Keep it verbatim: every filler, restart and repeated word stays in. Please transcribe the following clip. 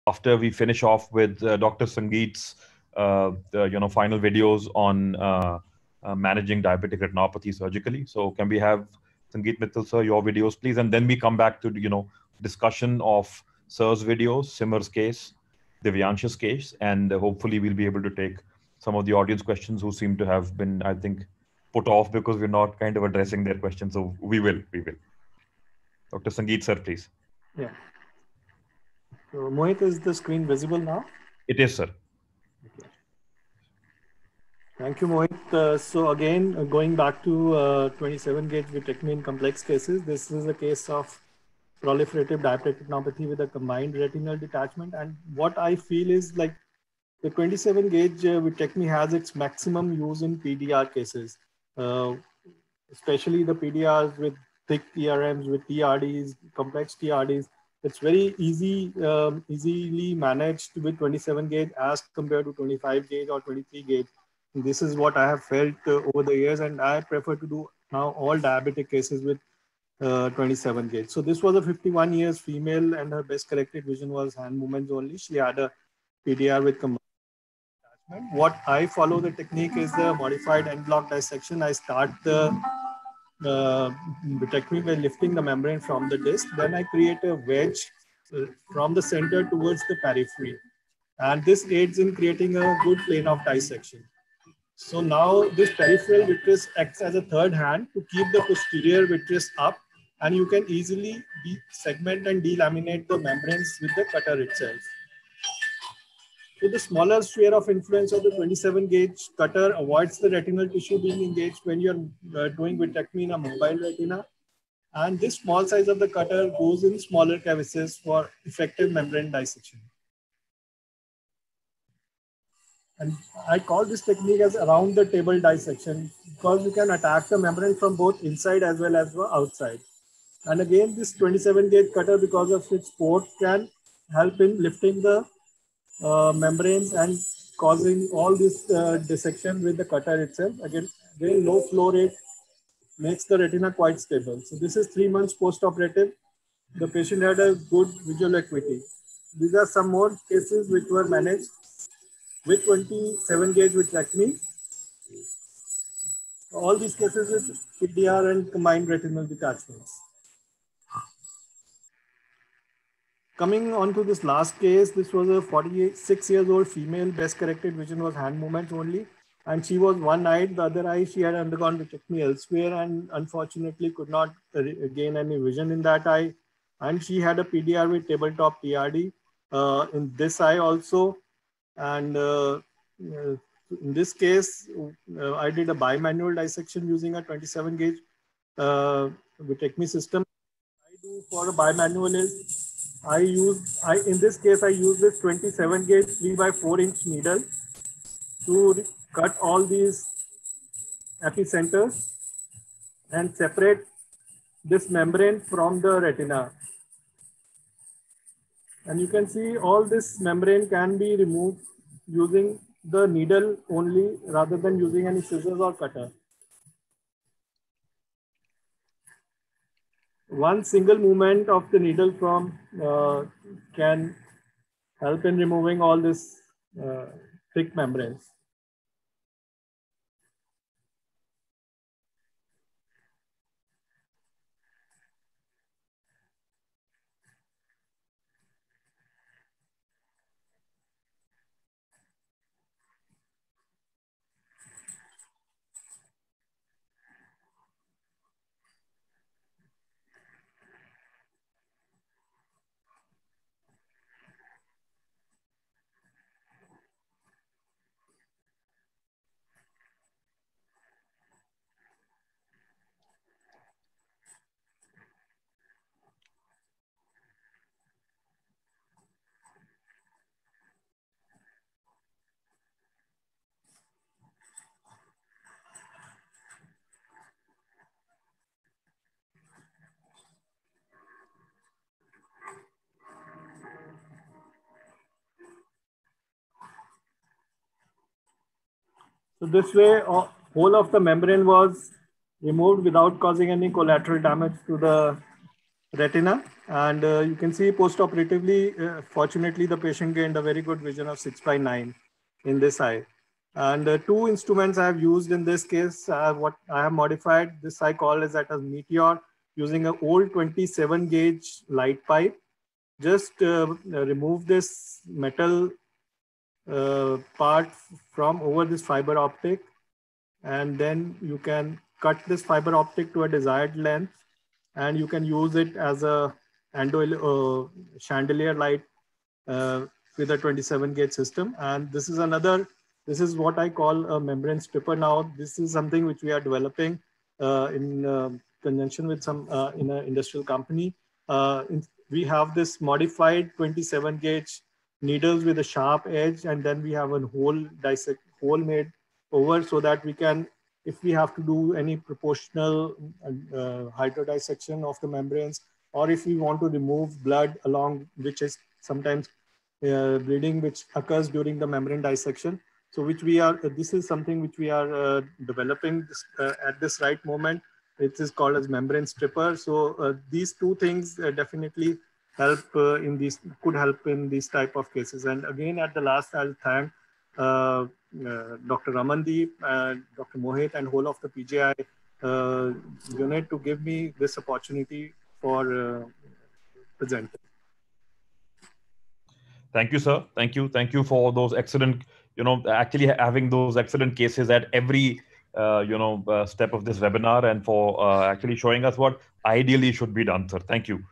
after we finish off with uh, Doctor Sangeet's uh, the, you know final videos on uh, uh, managing diabetic retinopathy surgically. So can we have Sangeet Mittal sir, your videos please, and then we come back to you know discussion of sir's videos, Simmer's case, Divyansha's case, and uh, hopefully we'll be able to take some of the audience questions who seem to have been, I think, put off because we're not kind of addressing their questions. So we will, we will. Doctor Sangeet sir, please. Yeah. So Mohit, is the screen visible now? It is, sir. Okay. Thank you, Mohit. Uh, so again, uh, going back to uh, twenty-seven gauge vitrectomy in complex cases, this is a case of proliferative diabetic retinopathy with a combined retinal detachment. And what I feel is like the twenty-seven gauge uh, vitrectomy has its maximum use in P D R cases, uh, especially the P D Rs with thick T R Ms, with T R Ds, complex T R Ds. It's very easy, um, easily managed with twenty-seven gauge as compared to twenty-five gauge or twenty-three gauge. This is what I have felt uh, over the years, and I prefer to do now all diabetic cases with uh, twenty-seven gauge. So this was a fifty-one years female, and her best corrected vision was hand movements only. She had a P D R with combined attachment. What I follow the technique is the modified end block dissection. I start the uh, vitrectomy by lifting the membrane from the disc. Then I create a wedge uh, from the center towards the periphery. And this aids in creating a good plane of dissection. So now this peripheral vitreous acts as a third hand to keep the posterior vitreous up, and you can easily segment and delaminate the membranes with the cutter itself. So the smaller sphere of influence of the twenty-seven gauge cutter avoids the retinal tissue being engaged when you're uh, doing vitrectomy in a mobile retina. And this small size of the cutter goes in smaller crevices for effective membrane dissection. And I call this technique as around the table dissection because you can attack the membrane from both inside as well as the outside. And again, this twenty-seven gauge cutter, because of its port, can help in lifting the uh, membranes and causing all this uh, dissection with the cutter itself. Again, very low flow rate makes the retina quite stable. So this is three months post-operative. The patient had a good visual acuity. These are some more cases which were managed with twenty-seven gauge vitrectomy. All these cases with P D R and combined retinal detachments. Coming on to this last case, this was a forty-six years old female, best corrected vision was hand movements only. And she was one-eyed, the other eye she had undergone vitrectomy elsewhere and unfortunately could not gain any vision in that eye. And she had a P D R with tabletop T R D uh, in this eye also. And uh, in this case, uh, I did a bimanual dissection using a twenty-seven gauge uh, vitrectomy system. I do for a bimanual is I use, I in this case, I use this twenty-seven gauge three by four inch needle to cut all these epicenters and separate this membrane from the retina. And you can see all this membrane can be removed using the needle only rather than using any scissors or cutter. One single movement of the needle from uh, can help in removing all this uh, thick membranes. So this way, uh, whole of the membrane was removed without causing any collateral damage to the retina. And uh, you can see post-operatively, uh, fortunately, the patient gained a very good vision of six by nine in this eye. And uh, two instruments I have used in this case, uh, what I have modified, this I call as that as Meteor, using an old twenty-seven gauge light pipe. Just uh, remove this metal uh, part from over this fiber optic, and then you can cut this fiber optic to a desired length, and you can use it as a endo uh, chandelier light uh, with a twenty-seven gauge system. And this is another, this is what I call a membrane stripper now. This is something which we are developing uh, in uh, conjunction with some uh, in an industrial company. Uh, in, we have this modified twenty-seven gauge needles with a sharp edge, and then we have a hole dissect hole made over so that we can, if we have to do any proportional uh, hydrodissection of the membranes, or if we want to remove blood along, which is sometimes uh, bleeding, which occurs during the membrane dissection. So which we are, uh, this is something which we are uh, developing this, uh, at this right moment. It is called as membrane stripper. So uh, these two things uh, definitely help uh, in these, could help in these type of cases. And again, at the last, I'll thank uh, uh, Doctor Ramandeep, uh, Doctor Mohit, and whole of the P J I uh, unit to give me this opportunity for uh, presenting. Thank you, sir. Thank you. Thank you for those excellent, you know, actually having those excellent cases at every, uh, you know, uh, step of this webinar, and for uh, actually showing us what ideally should be done, sir. Thank you.